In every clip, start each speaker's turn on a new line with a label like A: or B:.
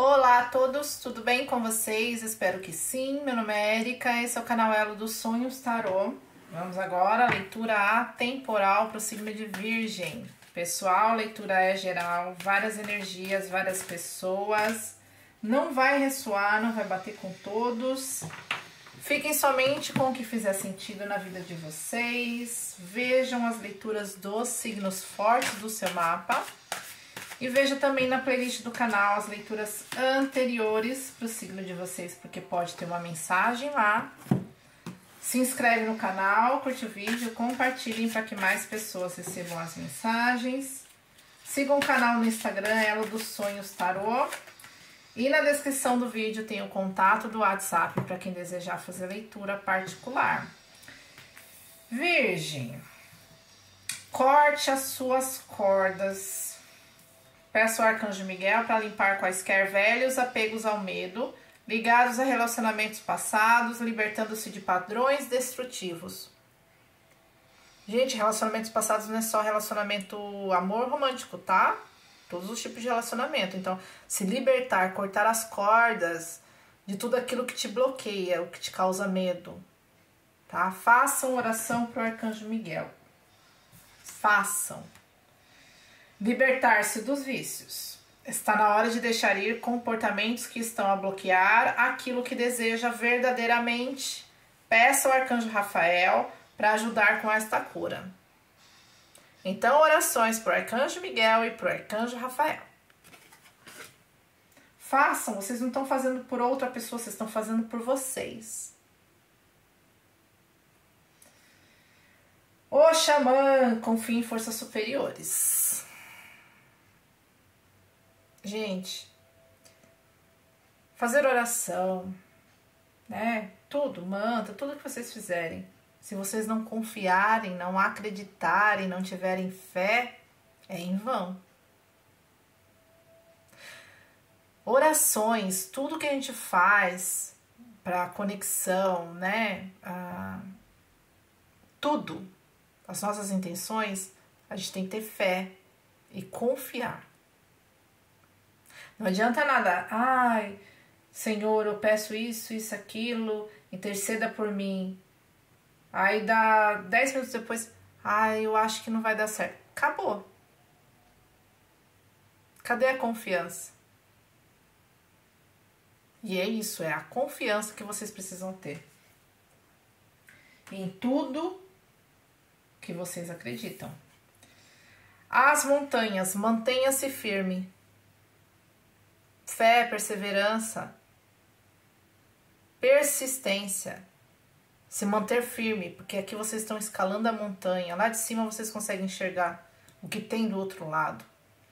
A: Olá a todos, tudo bem com vocês? Espero que sim. Meu nome é Érica, esse é o canal Elo dos Sonhos Tarô. Vamos agora à leitura atemporal para o signo de Virgem. Pessoal, leitura é geral, várias energias, várias pessoas. Não vai ressoar, não vai bater com todos. Fiquem somente com o que fizer sentido na vida de vocês. Vejam as leituras dos signos fortes do seu mapa. E veja também na playlist do canal as leituras anteriores para o signo de vocês, porque pode ter uma mensagem lá. Se inscreve no canal, curte o vídeo, compartilhem para que mais pessoas recebam as mensagens. Sigam o canal no Instagram, Elo dos Sonhos Tarô. E na descrição do vídeo tem o contato do WhatsApp para quem desejar fazer leitura particular. Virgem, corte as suas cordas. Peço ao Arcanjo Miguel para limpar quaisquer velhos apegos ao medo, ligados a relacionamentos passados, libertando-se de padrões destrutivos. Gente, relacionamentos passados não é só relacionamento amor romântico, tá? Todos os tipos de relacionamento. Então, se libertar, cortar as cordas de tudo aquilo que te bloqueia, o que te causa medo, tá? Façam oração para o Arcanjo Miguel. Façam. Libertar-se dos vícios. Está na hora de deixar ir comportamentos que estão a bloquear aquilo que deseja verdadeiramente. Peça ao Arcanjo Rafael para ajudar com esta cura. Então, orações para o Arcanjo Miguel e para o Arcanjo Rafael. Façam, vocês não estão fazendo por outra pessoa, vocês estão fazendo por vocês. O xamã confia em forças superiores. Gente, fazer oração, né? Tudo, mantra, tudo que vocês fizerem. Se vocês não confiarem, não acreditarem, não tiverem fé, é em vão. Orações, tudo que a gente faz para conexão, né? Tudo, as nossas intenções, a gente tem que ter fé e confiar. Não adianta nada, ai, Senhor, eu peço isso, isso, aquilo, interceda por mim. Aí dá 10 minutos depois, ai, eu acho que não vai dar certo. Acabou. Cadê a confiança? E é isso, é a confiança que vocês precisam ter em tudo que vocês acreditam. As montanhas, mantenha-se firme. Fé, perseverança, persistência, se manter firme, porque aqui vocês estão escalando a montanha, lá de cima vocês conseguem enxergar o que tem do outro lado.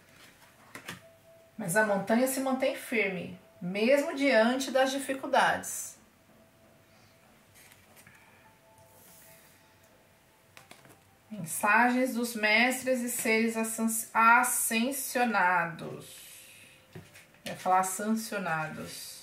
A: Mas a montanha se mantém firme, mesmo diante das dificuldades. Mensagens dos mestres e seres ascensionados. Eu ia falar sancionados.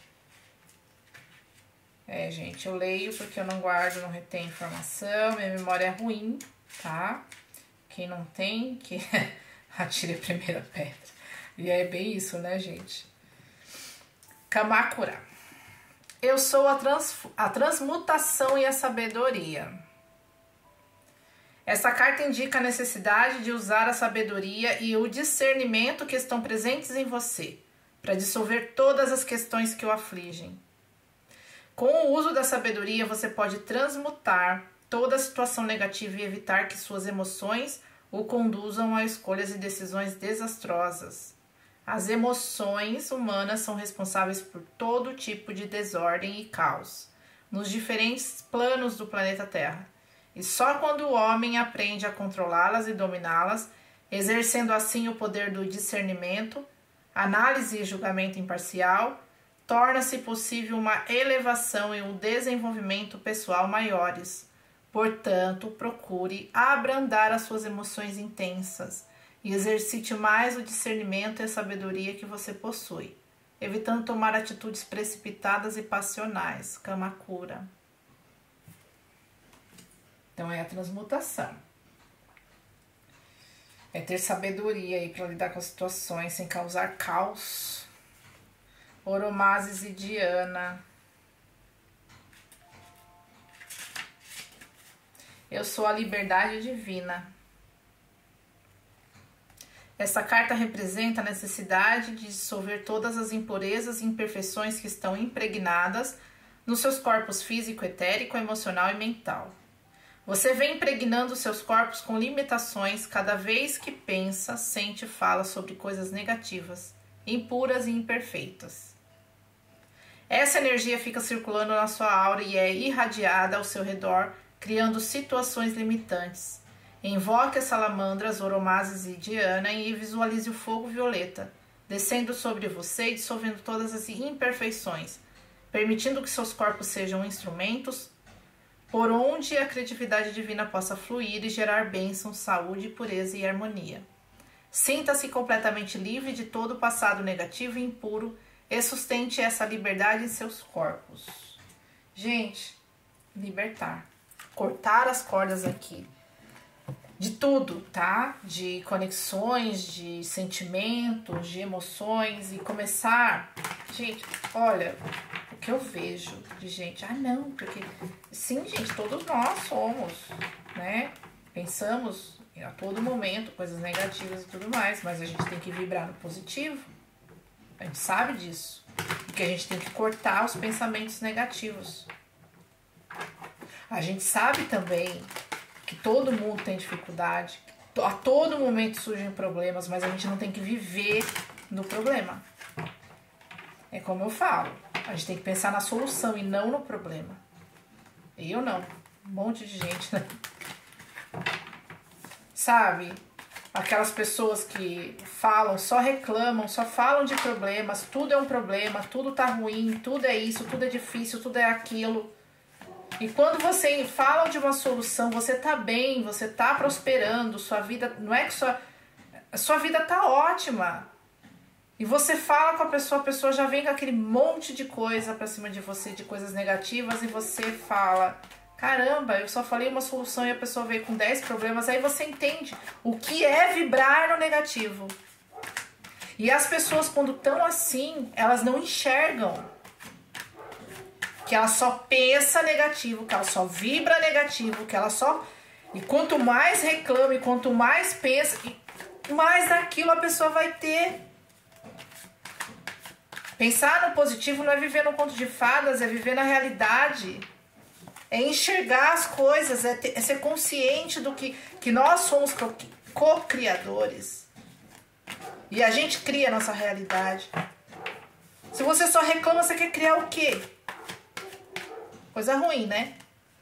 A: Gente, eu leio porque eu não guardo, não retenho informação, minha memória é ruim, tá? Quem não tem, que atire a primeira pedra. E é bem isso, né, gente? Kamakura. Eu sou a transmutação e a sabedoria. Essa carta indica a necessidade de usar a sabedoria e o discernimento que estão presentes em você, para dissolver todas as questões que o afligem. Com o uso da sabedoria, você pode transmutar toda a situação negativa e evitar que suas emoções o conduzam a escolhas e decisões desastrosas. As emoções humanas são responsáveis por todo tipo de desordem e caos nos diferentes planos do planeta Terra. E só quando o homem aprende a controlá-las e dominá-las, exercendo assim o poder do discernimento, análise e julgamento imparcial, torna-se possível uma elevação e um desenvolvimento pessoal maiores. Portanto, procure abrandar as suas emoções intensas e exercite mais o discernimento e a sabedoria que você possui, evitando tomar atitudes precipitadas e passionais. Kamakura. Então é a transmutação. É ter sabedoria aí para lidar com as situações sem causar caos. Oromases e Diana. Eu sou a liberdade divina. Essa carta representa a necessidade de dissolver todas as impurezas e imperfeições que estão impregnadas nos seus corpos físico, etérico, emocional e mental. Você vem impregnando seus corpos com limitações cada vez que pensa, sente e fala sobre coisas negativas, impuras e imperfeitas. Essa energia fica circulando na sua aura e é irradiada ao seu redor, criando situações limitantes. Invoque as salamandras, Oromases e Diana e visualize o fogo violeta, descendo sobre você e dissolvendo todas as imperfeições, permitindo que seus corpos sejam instrumentos por onde a criatividade divina possa fluir e gerar bênção, saúde, pureza e harmonia. Sinta-se completamente livre de todo o passado negativo e impuro e sustente essa liberdade em seus corpos. Gente, libertar. Cortar as cordas aqui. De tudo, tá? De conexões, de sentimentos, de emoções e começar... Gente, olha, o que eu vejo de gente... Ah, não, porque... Sim, gente, todos nós somos, né? Pensamos a todo momento coisas negativas e tudo mais, mas a gente tem que vibrar no positivo. A gente sabe disso. Porque a gente tem que cortar os pensamentos negativos. A gente sabe também que todo mundo tem dificuldade, a todo momento surgem problemas, mas a gente não tem que viver no problema. É como eu falo, a gente tem que pensar na solução e não no problema. Eu não, um monte de gente, né? Sabe? Aquelas pessoas que falam, só reclamam, só falam de problemas, tudo é um problema, tudo tá ruim, tudo é isso, tudo é difícil, tudo é aquilo. E quando você fala de uma solução, você tá bem, você tá prosperando, sua vida, não é que sua vida tá ótima. E você fala com a pessoa já vem com aquele monte de coisa pra cima de você, de coisas negativas, e você fala, caramba, eu só falei uma solução e a pessoa veio com 10 problemas, aí você entende o que é vibrar no negativo. E as pessoas, quando estão assim, elas não enxergam que ela só pensa negativo, que ela só vibra negativo, que ela só... E quanto mais reclama e quanto mais pensa, mais daquilo a pessoa vai ter. Pensar no positivo não é viver num conto de fadas, é viver na realidade. É enxergar as coisas, é ser consciente do que nós somos co-criadores. E a gente cria a nossa realidade. Se você só reclama, você quer criar o quê? Coisa ruim, né?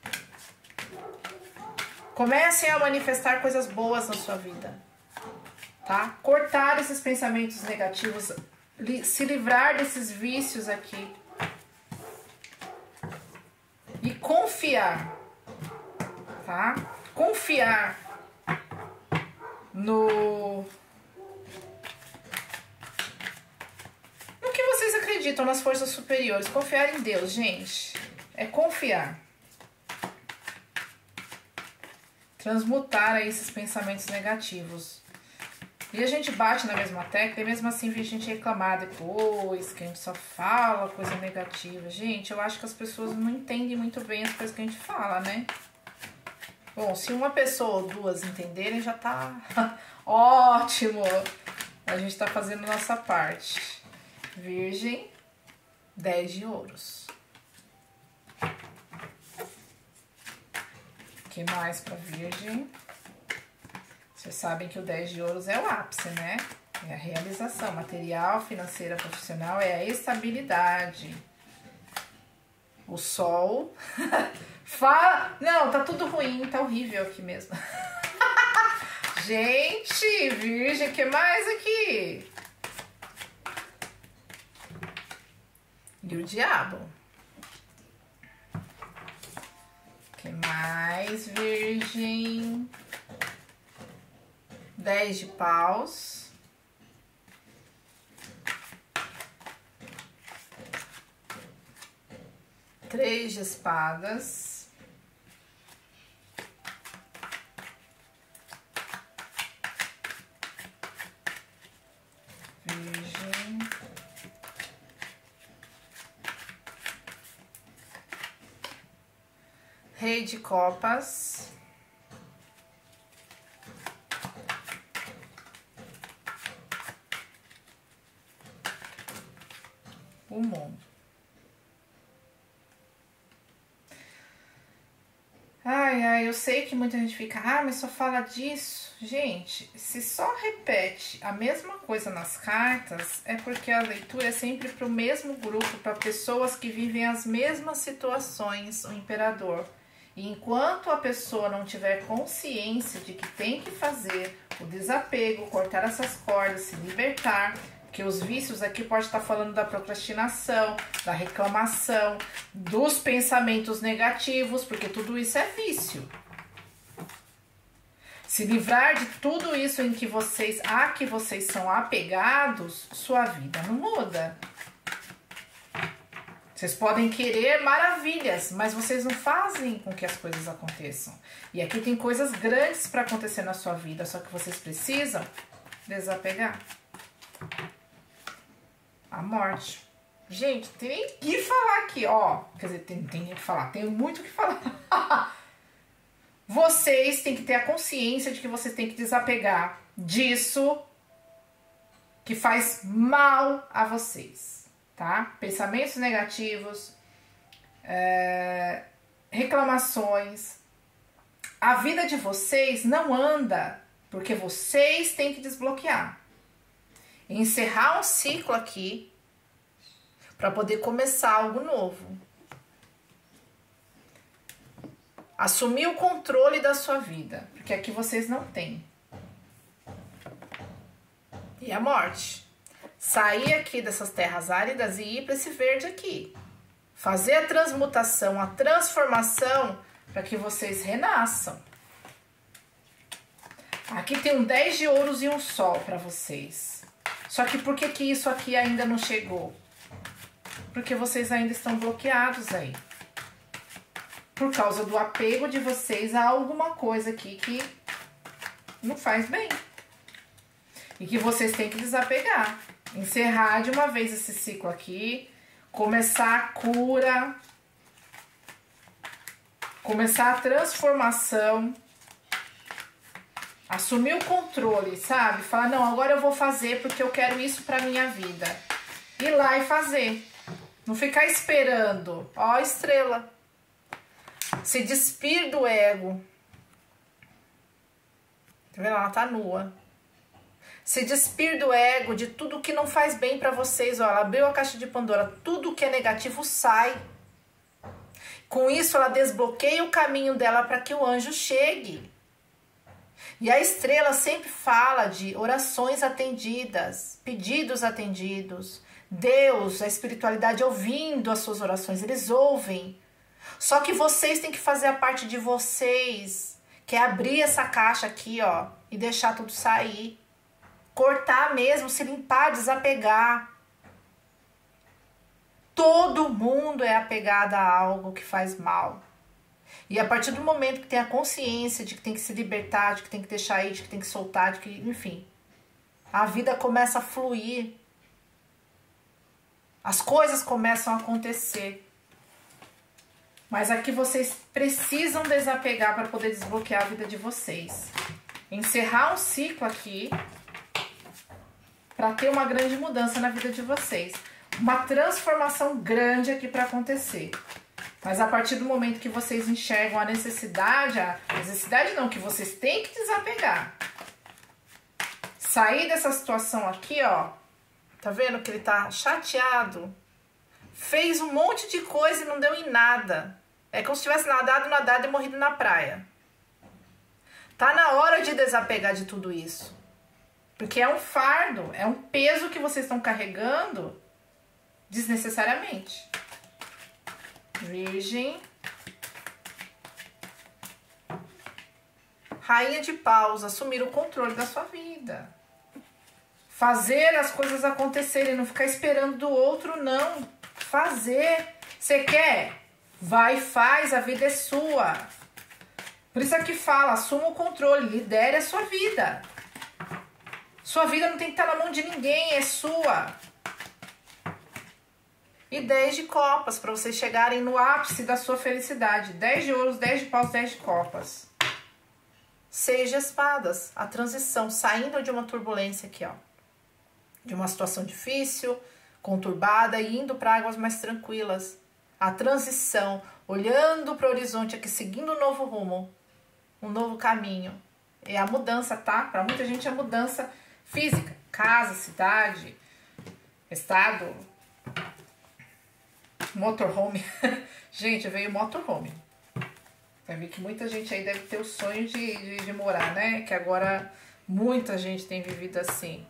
A: Comecem a manifestar coisas boas na sua vida, tá? Cortar esses pensamentos negativos, se livrar desses vícios aqui. E confiar, tá? Confiar no que vocês acreditam, nas forças superiores. Confiar em Deus, gente. É confiar. Transmutar aí esses pensamentos negativos. E a gente bate na mesma tecla e mesmo assim vê a gente reclamar depois, que a gente só fala coisa negativa. Gente, eu acho que as pessoas não entendem muito bem as coisas que a gente fala, né? Bom, se uma pessoa ou duas entenderem, já tá ótimo. A gente tá fazendo a nossa parte. Virgem, 10 de ouros. O que mais pra Virgem? Vocês sabem que o 10 de ouros é o ápice, né? É a realização material, financeira, profissional, é a estabilidade. O Sol fala... Não, tá tudo ruim, tá horrível aqui mesmo. Gente, Virgem, o que mais aqui? E o Diabo. O que mais, Virgem? 10 de paus. Três de espadas. Virgem. Rei de Copas. O mundo. Ai, eu sei que muita gente fica, mas só fala disso. Gente, se só repete a mesma coisa nas cartas, é porque a leitura é sempre para o mesmo grupo, para pessoas que vivem as mesmas situações, o imperador. E enquanto a pessoa não tiver consciência de que tem que fazer o desapego, cortar essas cordas, se libertar, porque os vícios aqui pode estar falando da procrastinação, da reclamação, dos pensamentos negativos, porque tudo isso é vício. Se livrar de tudo isso em que vocês são apegados, sua vida não muda. Vocês podem querer maravilhas, mas vocês não fazem com que as coisas aconteçam. E aqui tem coisas grandes para acontecer na sua vida, só que vocês precisam desapegar. A morte. Gente, tem nem que falar aqui, ó. Quer dizer, tem nem que falar, tenho muito o que falar. Vocês têm que ter a consciência de que vocês têm que desapegar disso que faz mal a vocês, tá? Pensamentos negativos, reclamações. A vida de vocês não anda porque vocês têm que desbloquear. Encerrar um ciclo aqui para poder começar algo novo. Assumir o controle da sua vida, porque aqui vocês não têm. E a morte. Sair aqui dessas terras áridas e ir para esse verde aqui. Fazer a transmutação, a transformação para que vocês renasçam. Aqui tem um 10 de ouros e um sol para vocês. Só que por que isso aqui ainda não chegou? Porque vocês ainda estão bloqueados aí. Por causa do apego de vocês a alguma coisa aqui que não faz bem. E que vocês têm que desapegar. Encerrar de uma vez esse ciclo aqui. Começar a cura. Começar a transformação. Assumir o controle, sabe? Falar, não, agora eu vou fazer porque eu quero isso pra minha vida. Ir lá e fazer. Não ficar esperando. Ó a estrela. Se despir do ego. Tá vendo? Ela tá nua. Se despir do ego, de tudo que não faz bem pra vocês. Ó, ela abriu a caixa de Pandora. Tudo que é negativo sai. Com isso, ela desbloqueia o caminho dela para que o anjo chegue. E a estrela sempre fala de orações atendidas, pedidos atendidos. Deus, a espiritualidade ouvindo as suas orações, eles ouvem. Só que vocês têm que fazer a parte de vocês, que é abrir essa caixa aqui, ó, e deixar tudo sair. Cortar mesmo, se limpar, desapegar. Todo mundo é apegado a algo que faz mal. E a partir do momento que tem a consciência de que tem que se libertar, de que tem que deixar ir, de que tem que soltar, de que, enfim, a vida começa a fluir. As coisas começam a acontecer. Mas aqui vocês precisam desapegar para poder desbloquear a vida de vocês. Encerrar um ciclo aqui para ter uma grande mudança na vida de vocês. Uma transformação grande aqui para acontecer. Mas a partir do momento que vocês enxergam a necessidade não, que vocês têm que desapegar. Sair dessa situação aqui, ó. Tá vendo que ele tá chateado? Fez um monte de coisa e não deu em nada. É como se tivesse nadado e morrido na praia. Tá na hora de desapegar de tudo isso. Porque é um fardo, é um peso que vocês estão carregando desnecessariamente. Virgem. Rainha de Paus, assumir o controle da sua vida. Fazer as coisas acontecerem, não ficar esperando do outro, não. Fazer. Você quer? Vai e faz, a vida é sua. Por isso aqui fala, assuma o controle, lidere a sua vida. Sua vida não tem que estar na mão de ninguém, é sua. E 10 de copas, para vocês chegarem no ápice da sua felicidade. 10 de ouros, 10 de paus, 10 de copas. 6 de espadas, a transição, saindo de uma turbulência aqui, ó. De uma situação difícil, conturbada e indo para águas mais tranquilas. A transição, olhando para o horizonte aqui, seguindo um novo rumo, um novo caminho. É a mudança, tá? Para muita gente é mudança física, casa, cidade, estado, motorhome. Gente, veio motorhome. Vai ver que muita gente aí deve ter o sonho de morar, né? Que agora muita gente tem vivido assim.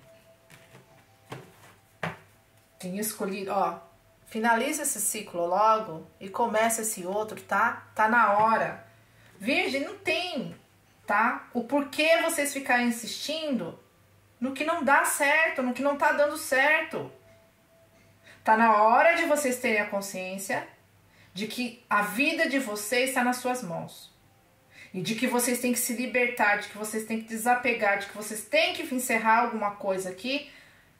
A: Tem escolhido, ó, finaliza esse ciclo logo e começa esse outro, tá? Tá na hora. Virgem, não tem, tá? O porquê vocês ficarem insistindo no que não dá certo, no que não tá dando certo. Tá na hora de vocês terem a consciência de que a vida de vocês está nas suas mãos. E de que vocês têm que se libertar, de que vocês têm que desapegar, de que vocês têm que encerrar alguma coisa aqui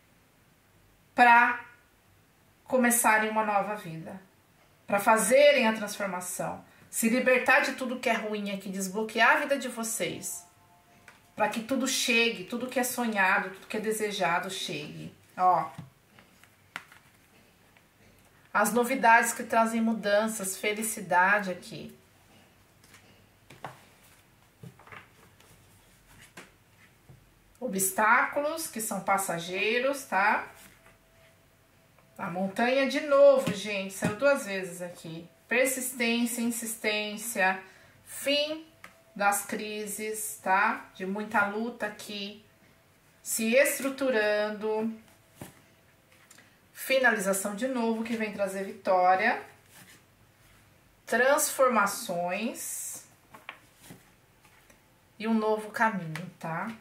A: para começarem uma nova vida, para fazerem a transformação, se libertar de tudo que é ruim aqui, desbloquear a vida de vocês, para que tudo chegue, tudo que é sonhado, tudo que é desejado chegue. Ó, as novidades que trazem mudanças, felicidade aqui. Obstáculos que são passageiros, tá? A montanha de novo, gente, saiu 2 vezes aqui. Persistência, insistência, fim das crises, tá? De muita luta aqui. Se estruturando. Finalização de novo, que vem trazer vitória. Transformações. E um novo caminho, tá?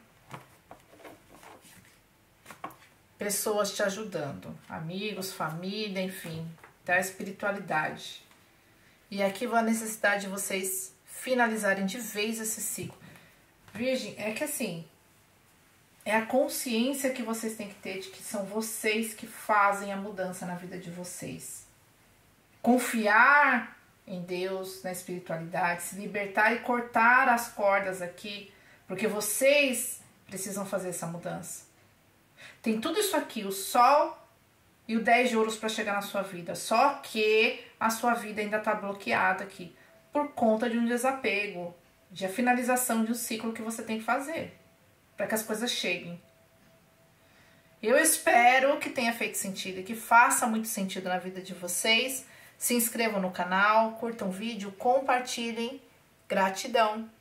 A: Pessoas te ajudando, amigos, família, enfim, da espiritualidade. E aqui vai a necessidade de vocês finalizarem de vez esse ciclo. Virgem, é que assim, é a consciência que vocês têm que ter de que são vocês que fazem a mudança na vida de vocês. Confiar em Deus, na espiritualidade, se libertar e cortar as cordas aqui, porque vocês precisam fazer essa mudança. Tem tudo isso aqui, o sol e o 10 de ouros para chegar na sua vida. Só que a sua vida ainda está bloqueada aqui por conta de um desapego, de a finalização de um ciclo que você tem que fazer para que as coisas cheguem. Eu espero que tenha feito sentido e que faça muito sentido na vida de vocês. Se inscrevam no canal, curtam o vídeo, compartilhem. Gratidão!